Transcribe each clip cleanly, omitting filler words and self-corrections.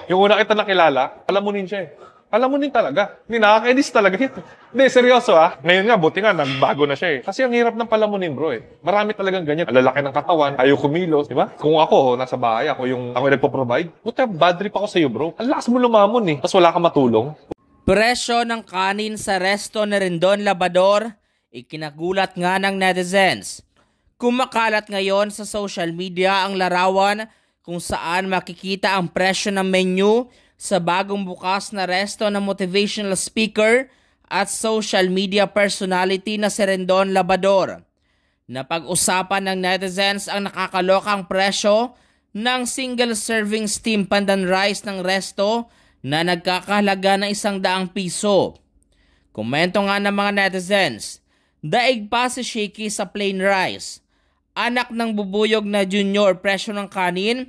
Yung una kita nakilala, palamunin siya eh. Palamunin talaga. Hindi, nakakainis talaga yun. Hindi, seryoso ah. Ngayon nga, buti nga, nagbago na siya eh. Kasi ang hirap ng palamunin bro eh. Marami talagang ganyan. Ang lalaki ng katawan, ayaw kumilos, di ba? Kung ako, nasa bahay, ako yung nagpo-provide, buta, bad trip ako sa'yo bro. Ang lakas mo lumamon eh. Tapos wala kang matulong. Presyo ng kanin sa resto ni Rendon Labrador, ikinagulat nga ng netizens. Kumakalat ngayon sa social media ang larawan kung saan makikita ang presyo ng menu sa bagong bukas na resto ng motivational speaker at social media personality na si Rendon Labrador. Napag-usapan ng netizens ang nakakalokang presyo ng single serving steam pandan rice ng resto na nagkakahalaga ng 100 piso. Komento nga ng mga netizens, daig pa si Shaky sa plain rice. Anak ng bubuyog na junior, presyo ng kanin,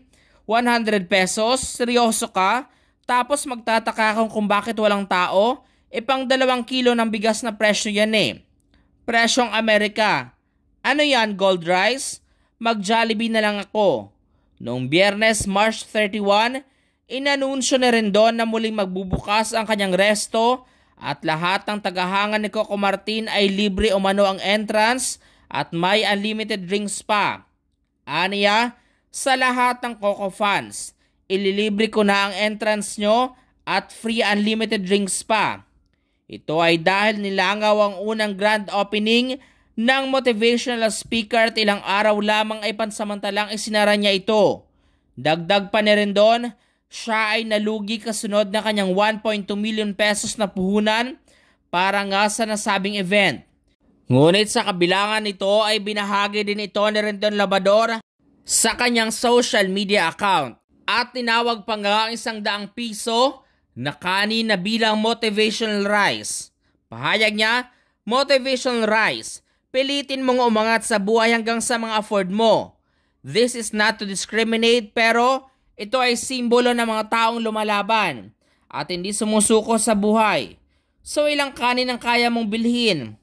100 pesos, seryoso ka? Tapos magtataka kung bakit walang tao? Pang 2 kilo ng bigas na presyo yan eh. Presyong Amerika. Ano yan, gold rice? Mag-Jollibee na lang ako. Noong Biyernes, March 31, inanunsyo na rin doon na muling magbubukas ang kanyang resto at lahat ng tagahangan ni Coco Martin ay libre umano ang entrance at may unlimited drinks pa. Aniya, sa lahat ng Coco fans, ililibre ko na ang entrance nyo at free unlimited drinks pa. Ito ay dahil nilangaw ang unang grand opening ng motivational speaker at ilang araw lamang ay pansamantalang isinara niya ito. Dagdag pa ni Rendon, siya ay nalugi kasunod na kanyang 1.2 million pesos na puhunan para nga sa nasabing event. Ngunit sa kabilangan nito ay binahagi din ito ni Rendon Labrador sa kanyang social media account at tinawag pa nga ang 100 piso na kanin na bilang motivational rice. Pahayag niya, motivational rice, pilitin mong umangat sa buhay hanggang sa mga afford mo. This is not to discriminate pero ito ay simbolo ng mga taong lumalaban at hindi sumusuko sa buhay. So ilang kanin ang kaya mong bilhin?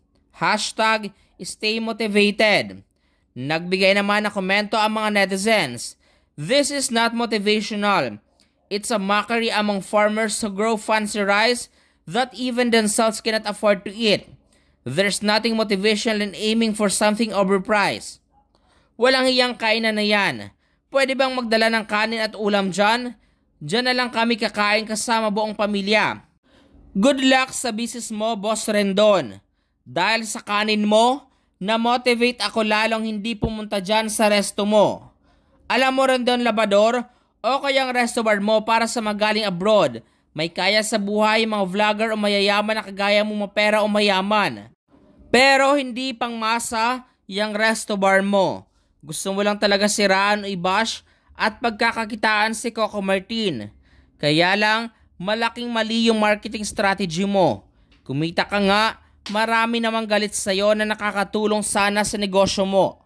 #stay motivated. Nagbigay naman ng komento ang mga netizens. This is not motivational. It's a mockery among farmers who grow fancy rice that even themselves cannot afford to eat. There's nothing motivational in aiming for something overpriced. Walang hiyang kainan na yan. Pwede bang magdala ng kanin at ulam dyan? Dyan na lang kami kakain kasama buong pamilya. Good luck sa business mo, Boss Rendon. Dahil sa kanin mo, na-motivate ako lalong hindi pumunta dyan sa resto mo. Alam mo Rendon Labrador, o kayang resto bar mo para sa magaling abroad. May kaya sa buhay mga vlogger o mayayaman na kagaya mo mapera o mayaman. Pero hindi pang masa yung resto bar mo. Gusto mo lang talaga siraan o i-bash at pagkakakitaan si Coco Martin. Kaya lang, malaking mali yung marketing strategy mo. Kumita ka nga, marami namang galit sa'yo na nakakatulong sana sa negosyo mo.